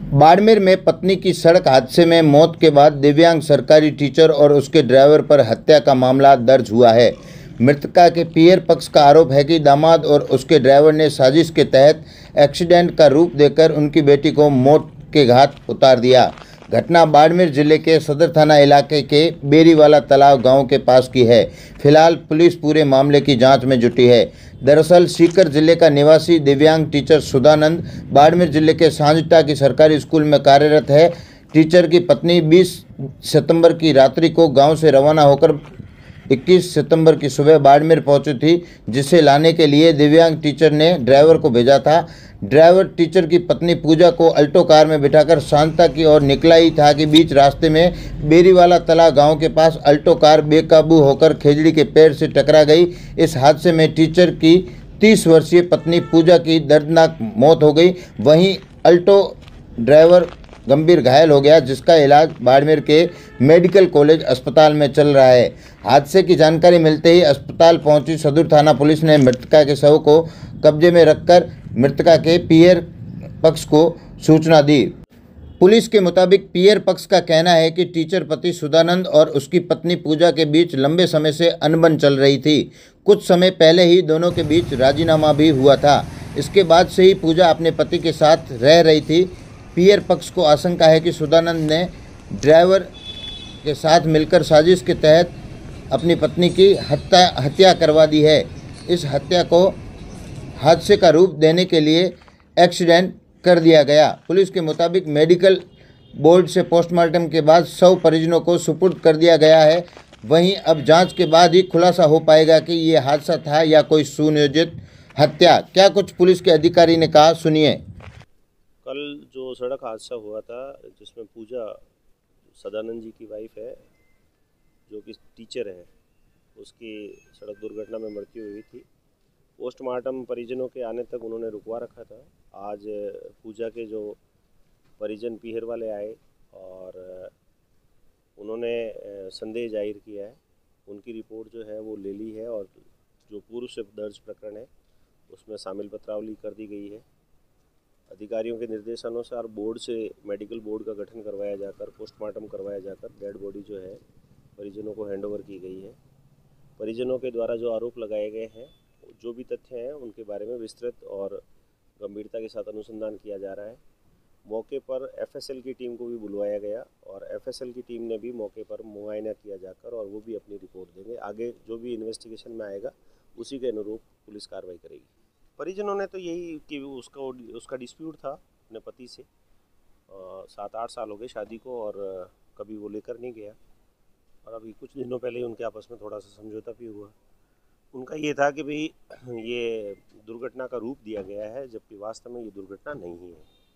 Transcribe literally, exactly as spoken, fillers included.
बाड़मेर में पत्नी की सड़क हादसे में मौत के बाद दिव्यांग सरकारी टीचर और उसके ड्राइवर पर हत्या का मामला दर्ज हुआ है। मृतका के पियर पक्ष का आरोप है कि दामाद और उसके ड्राइवर ने साजिश के तहत एक्सीडेंट का रूप देकर उनकी बेटी को मौत के घाट उतार दिया। घटना बाड़मेर जिले के सदर थाना इलाके के बेरीवाला तालाब गांव के पास की है। फिलहाल पुलिस पूरे मामले की जांच में जुटी है। दरअसल सीकर जिले का निवासी दिव्यांग टीचर सुधानंद बाड़मेर जिले के सांझटा की सरकारी स्कूल में कार्यरत है। टीचर की पत्नी बीस सितंबर की रात्रि को गांव से रवाना होकर इक्कीस सितंबर की सुबह बाड़मेर पहुंची थी, जिसे लाने के लिए दिव्यांग टीचर ने ड्राइवर को भेजा था। ड्राइवर टीचर की पत्नी पूजा को अल्टो कार में बिठाकर सांता की ओर निकला ही था कि बीच रास्ते में बेरीवाला तला गांव के पास अल्टो कार बेकाबू होकर खेजड़ी के पेड़ से टकरा गई। इस हादसे में टीचर की तीस वर्षीय पत्नी पूजा की दर्दनाक मौत हो गई। वहीं अल्टो ड्राइवर गंभीर घायल हो गया, जिसका इलाज बाड़मेर के मेडिकल कॉलेज अस्पताल में चल रहा है। हादसे की जानकारी मिलते ही अस्पताल पहुंची सदर थाना पुलिस ने मृतका के शव को कब्जे में रखकर मृतका के पियर पक्ष को सूचना दी। पुलिस के मुताबिक पियर पक्ष का कहना है कि टीचर पति सुधानंद और उसकी पत्नी पूजा के बीच लंबे समय से अनबन चल रही थी। कुछ समय पहले ही दोनों के बीच राजीनामा भी हुआ था। इसके बाद से ही पूजा अपने पति के साथ रह रही थी। पियर पक्ष को आशंका है कि सुधानंद ने ड्राइवर के साथ मिलकर साजिश के तहत अपनी पत्नी की हत्या हत्या करवा दी है। इस हत्या को हादसे का रूप देने के लिए एक्सीडेंट कर दिया गया। पुलिस के मुताबिक मेडिकल बोर्ड से पोस्टमार्टम के बाद शव परिजनों को सुपुर्द कर दिया गया है। वहीं अब जांच के बाद ही खुलासा हो पाएगा कि ये हादसा था या कोई सुनियोजित हत्या। क्या कुछ पुलिस के अधिकारी ने कहा, सुनिए। कल जो सड़क हादसा हुआ था, जिसमें पूजा सदानंद जी की वाइफ है, जो कि टीचर है, उसकी सड़क दुर्घटना में मृत्यु हुई थी। पोस्टमार्टम परिजनों के आने तक उन्होंने रुकवा रखा था। आज पूजा के जो परिजन पीहर वाले आए और उन्होंने संदेह जाहिर किया है। उनकी रिपोर्ट जो है वो ले ली है और जो पूर्व से दर्ज प्रकरण है उसमें शामिल पत्रावली कर दी गई है। अधिकारियों के निर्देशानुसार बोर्ड से मेडिकल बोर्ड का गठन करवाया जाकर पोस्टमार्टम करवाया जाकर डेड बॉडी जो है परिजनों को हैंडओवर की गई है। परिजनों के द्वारा जो आरोप लगाए गए हैं, जो भी तथ्य हैं, उनके बारे में विस्तृत और गंभीरता के साथ अनुसंधान किया जा रहा है। मौके पर एफएसएल की टीम को भी बुलवाया गया और एफएसएल की टीम ने भी मौके पर मुआयना किया जाकर और वो भी अपनी रिपोर्ट देंगे। आगे जो भी इन्वेस्टिगेशन में आएगा उसी के अनुरूप पुलिस कार्रवाई करेगी। परिजनों ने तो यही कि उसका उसका डिस्प्यूट था अपने पति से, सात आठ साल हो गए शादी को और कभी वो लेकर नहीं गया और अभी कुछ दिनों पहले ही उनके आपस में थोड़ा सा समझौता भी हुआ। उनका ये था कि भाई ये दुर्घटना का रूप दिया गया है, जबकि वास्तव में ये दुर्घटना नहीं है।